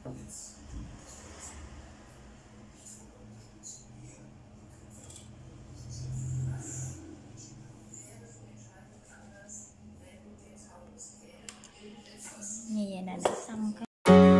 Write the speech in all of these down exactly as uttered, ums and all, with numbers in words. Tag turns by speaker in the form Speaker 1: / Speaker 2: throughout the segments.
Speaker 1: Như vậy là đã xong cái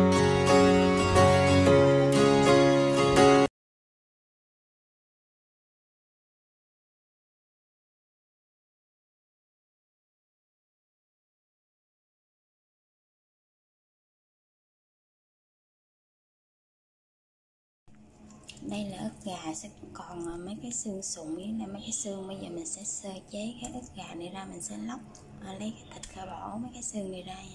Speaker 1: đây là ức gà, sẽ còn mấy cái xương sụn với là mấy cái xương. Bây giờ mình sẽ sơ chế cái ức gà này ra, mình sẽ lóc à, lấy cái thịt gà bỏ mấy cái xương này ra nha.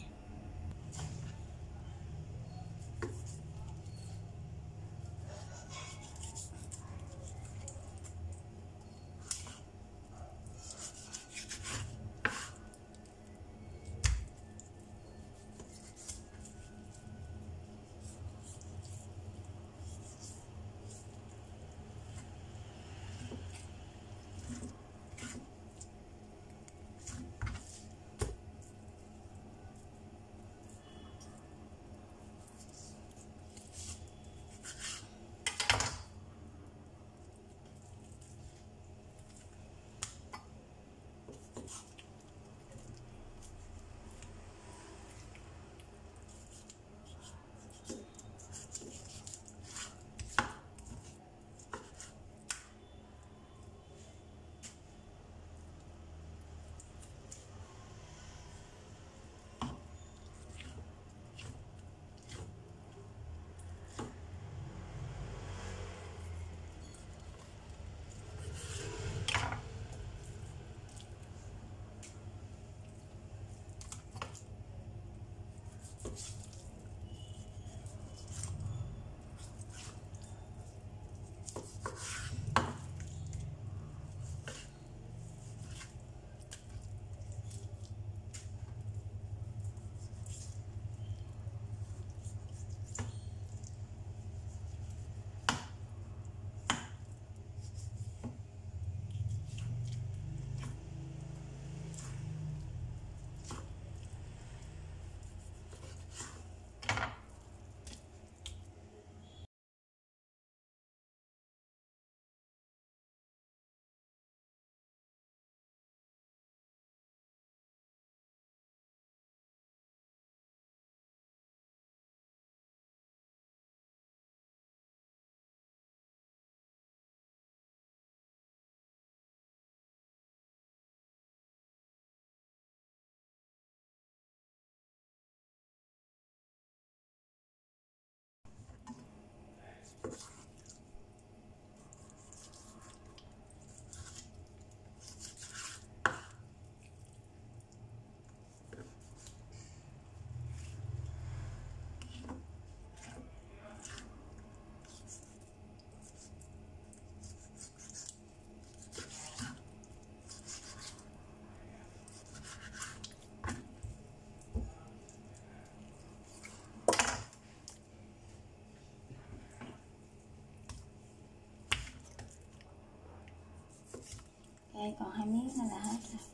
Speaker 1: Đây còn hai miếng nữa là hết rồi.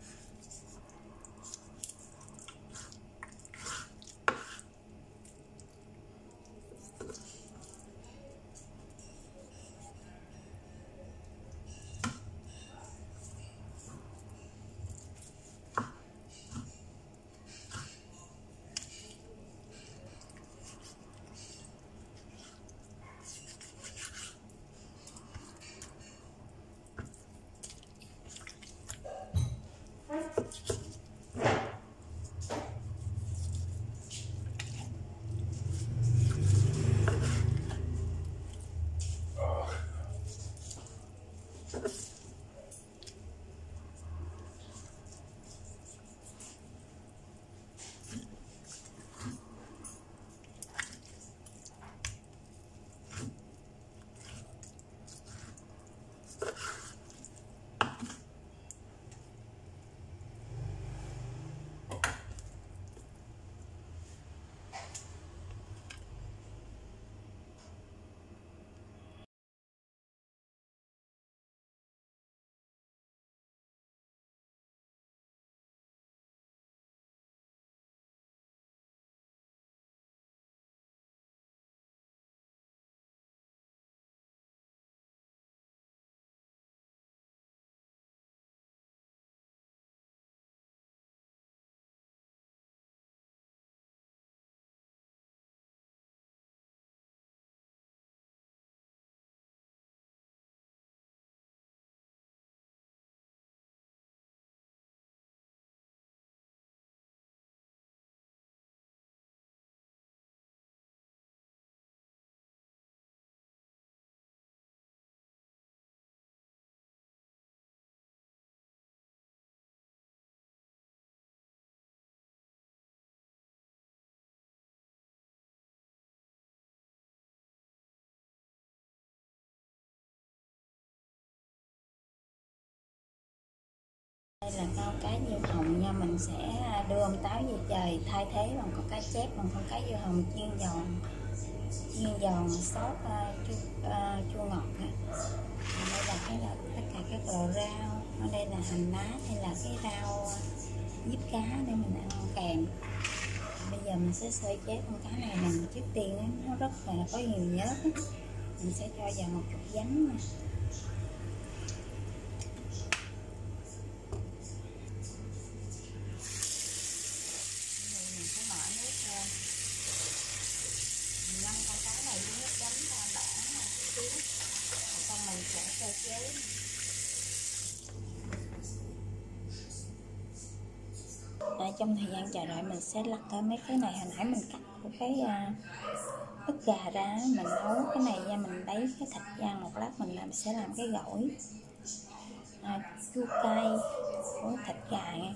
Speaker 1: là con cá diêu hồng nha, mình sẽ đưa ông táo về trời thay thế bằng con cá chép, bằng con cá diêu hồng chiên giòn, chiên giòn sốt uh, chua, uh, chua ngọt ha. Đây là cái là tất cả các loại rau, ở đây là hành lá, hay là cái rau diếp cá để mình ăn kèm. Bây giờ mình sẽ sơ chế con cá này nè. Trước tiên á, nó rất là có nhiều nhớt á. Mình sẽ cho vào một chút giấm nè. Mình sẽ bỏ nước lên. Mình ngâm con cá này với nước giấm cho đỏ một xíu. Rồi xong mình sẽ sơ chế. Ở trong thời gian chờ đợi mình sẽ lặt cái mấy cái này, hồi nãy mình cắt cái uh, ức gà ra, mình nấu cái này ra, mình lấy cái thịt ra một lát mình làm sẽ làm cái gỏi à, chua cay của thịt gà nha.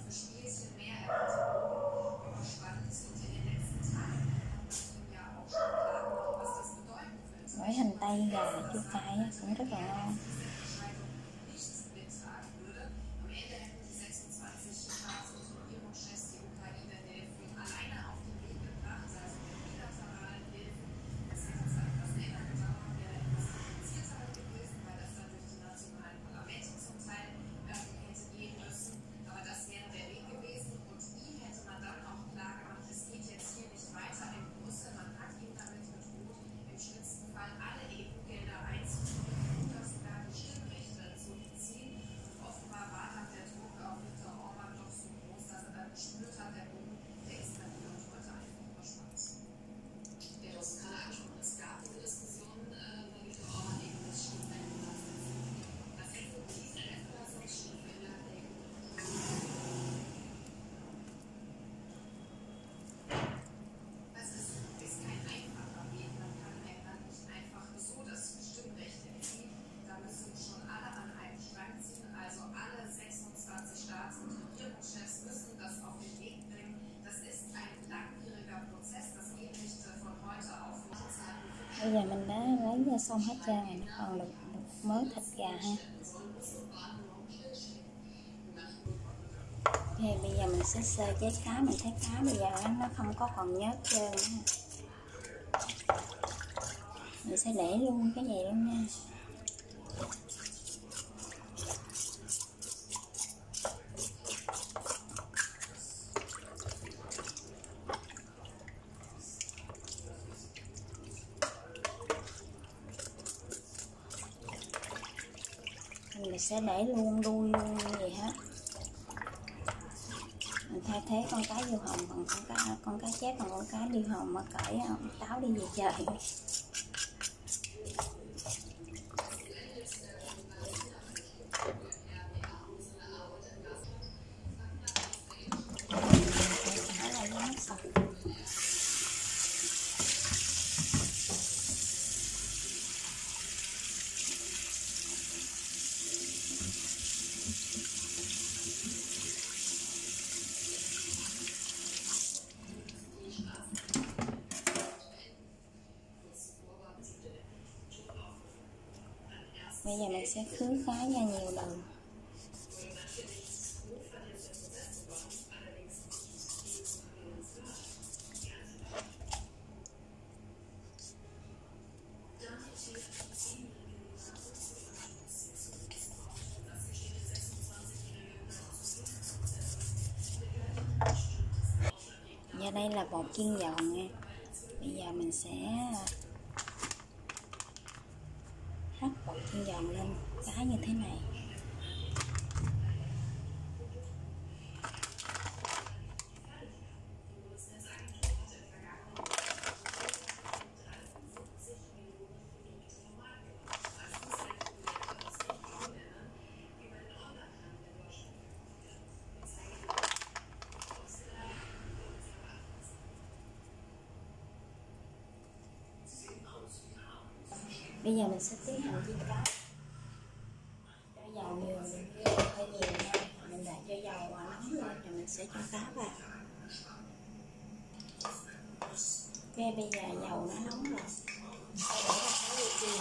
Speaker 1: Gỏi hành tây gà chua cay cũng rất là ngon. Bây giờ mình đã lấy ra xong hết trơn rồi, còn được, được mớ thịt gà ha. Thì bây giờ mình sẽ sơ chế cá, mình thấy cá bây giờ nó không có còn nhớt trơn nữa. Mình sẽ để luôn cái này luôn nha. Mình sẽ để luôn đuôi luôn như vậy hết. Mình thay thế con cá diêu hồng bằng con cá con cá chép bằng con cá diêu hồng mà cởi táo đi về trời. Bây giờ mình sẽ khứ cá ra nhiều lần. Và đây là bột chiên giòn nha. Bây giờ mình sẽ rắc bột chiên giòn lên cá như thế này. Bây giờ mình sẽ tiến hành chiên cá. Cho dầu nhiều, hơi nhiều nha. Mình để cho dầu nóng lên rồi mình sẽ cho cá vào. Ok, bây giờ dầu nó nóng rồi. Để vào cá đi chiên.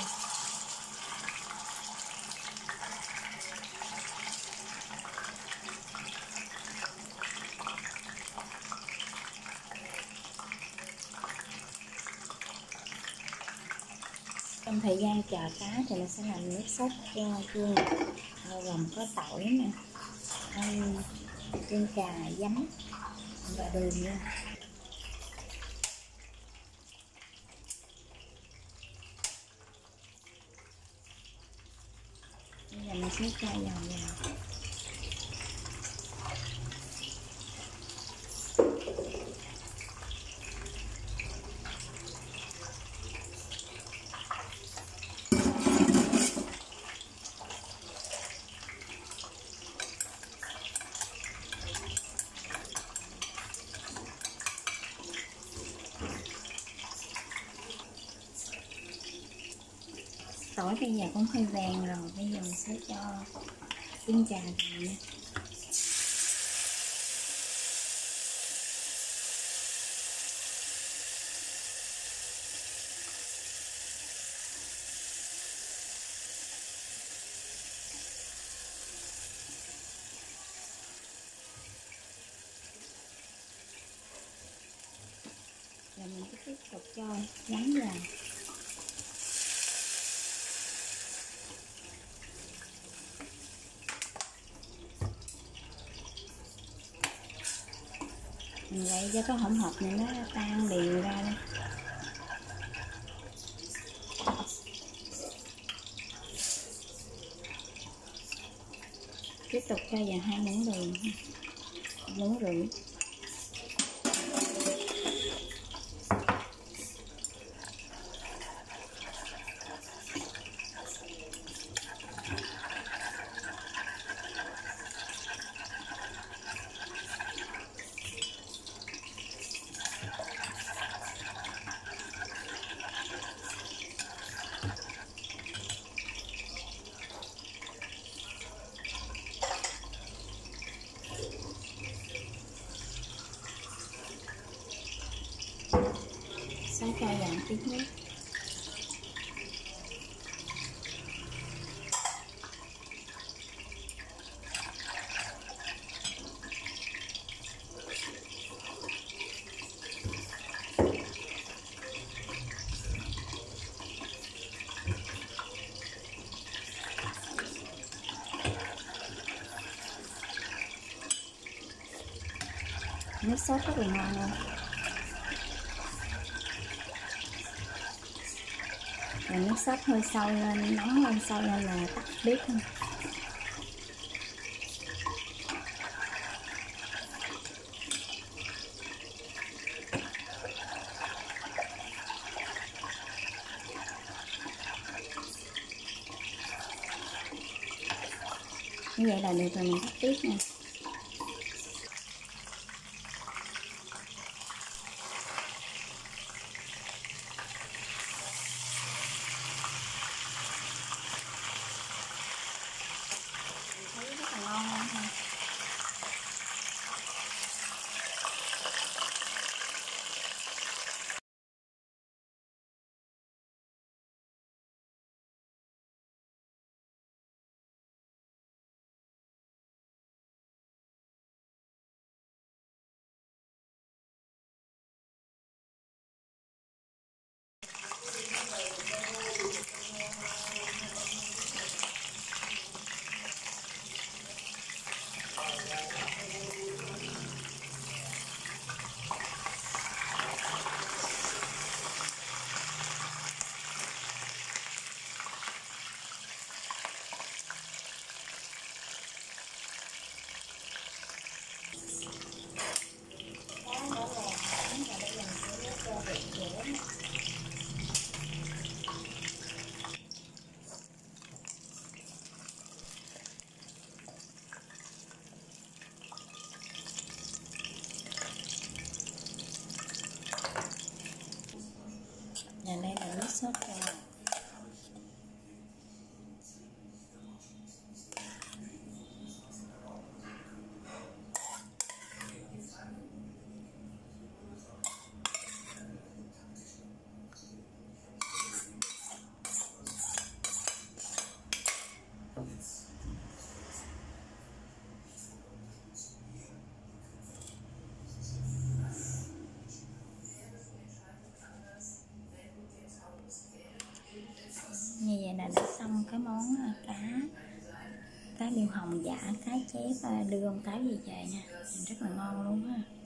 Speaker 1: Trong thời gian chờ cá thì mình sẽ làm nước sốt cho chua ngọt, gồm có tỏi nè, hành, tương cà, giấm và đường nha. Bây giờ mình sẽ cho dầu vào. Tỏi bây giờ cũng hơi vàng rồi, bây giờ mình sẽ cho trứng trà vào nha. Rồi mình cứ tiếp tục cho giấm vào. Mình vậy cho cái hỗn hợp này nó tan đều ra đây. Tiếp tục cho vào hai muỗng đường, muỗng rưỡi. Sẽ cho vào tí nước. Nước sốt rất là ngon luôn. Rồi nước sốt hơi sôi lên, nóng lên, sôi lên là tắt bếp thôi. Như vậy là được rồi, mình tắt bếp nha. Thấy rất là ngon luôn ha. Và đây là nước sốt cho món à, cá cá điêu hồng giả, cá chép à, đưa ông táo về chè nha, rất là ngon luôn ha.